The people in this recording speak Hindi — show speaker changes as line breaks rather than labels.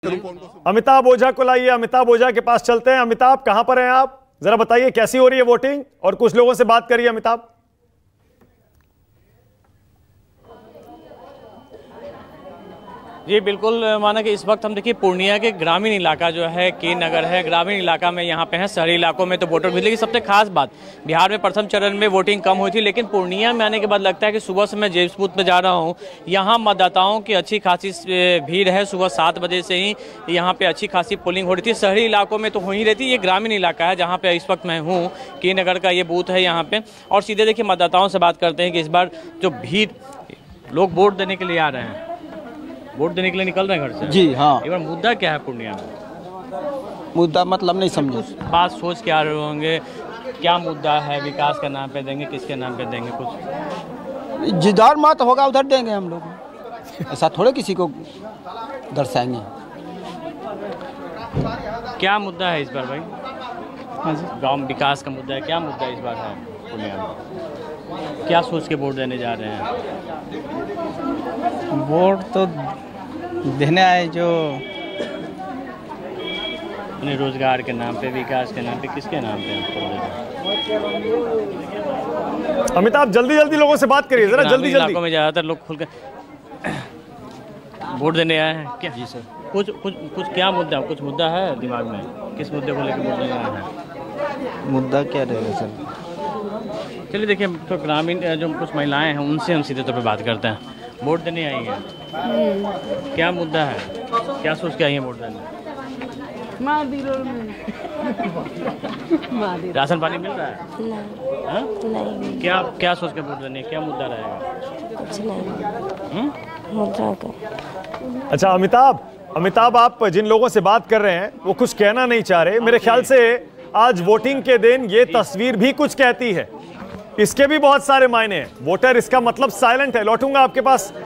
अमिताभ ओझा को लाइए, अमिताभ ओझा के पास चलते हैं। अमिताभ, कहां पर हैं आप? जरा बताइए कैसी हो रही है वोटिंग, और कुछ लोगों से बात करिए। अमिताभ
जी बिल्कुल, माना कि इस वक्त हम देखिए पूर्णिया के ग्रामीण इलाका जो है के नगर है, ग्रामीण इलाका में यहाँ पे है। शहरी इलाकों में तो वोटर भी, लेकिन सबसे खास बात, बिहार में प्रथम चरण में वोटिंग कम हुई थी, लेकिन पूर्णिया में आने के बाद लगता है कि सुबह से मैं जेम्स बूथ पे जा रहा हूँ, यहाँ मतदाताओं की अच्छी खासी भीड़ है। सुबह 7 बजे से ही यहाँ पे अच्छी खासी पोलिंग हो रही थी। शहरी इलाकों में तो हो ही रहती, ये ग्रामीण इलाका है जहाँ पे इस वक्त मैं हूँ, के नगर का ये बूथ है यहाँ पे। और सीधे देखिए मतदाताओं से बात करते हैं कि इस बार जो भीड़, लोग वोट देने के लिए आ रहे हैं, वोट देने के लिए निकल रहे हैं घर से।
जी हाँ।
एक बार मुद्दा क्या है पूर्णिया में?
मुद्दा मतलब नहीं समझे।
बात सोच के आ रहे होंगे, क्या मुद्दा है? विकास के नाम पे देंगे, किसके नाम पे देंगे? कुछ
जिधर मत होगा उधर देंगे हम लोग, ऐसा थोड़े किसी को दर्शाएंगे।
क्या मुद्दा है इस बार भाई? हाँ जी, गाँव विकास का मुद्दा है। क्या मुद्दा इस बार है पूर्णिया में? क्या सोच के वोट देने जा रहे हैं?
वोट तो देने आए जो
अपने रोजगार के नाम पे, विकास के नाम पे, किसके नाम पे?
अमिताभ जल्दी जल्दी लोगों से बात करिए जरा, जल्दी जल्दी।
इलाकों में ज़्यादातर लोग खुलकर वोट देने आए हैं क्या?
जी सर।
कुछ क्या मुद्दा, कुछ मुद्दा है दिमाग में? किस मुद्दे को लेकर वोट देने आए हैं?
मुद्दा क्या रहेगा सर?
चलिए देखिए, तो ग्रामीण जो कुछ महिलाएं हैं उनसे हम सीधे तौर पे बात करते हैं। वोट देने आई हैं, क्या मुद्दा है? क्या सोच के आई हैं वोट देने? राशन पानी मिल रहा है? नहीं। क्या सोच के वोट देने? क्या मुद्दा रहेगा?
कुछ नहीं। मुद्दा का।
अच्छा अमिताभ, आप जिन लोगों से बात कर रहे हैं वो कुछ कहना नहीं चाह रहे। मेरे ख्याल से आज वोटिंग के दिन ये तस्वीर भी कुछ कहती है, इसके भी बहुत सारे मायने हैं। वोटर इसका मतलब साइलेंट है। लौटूंगा आपके पास।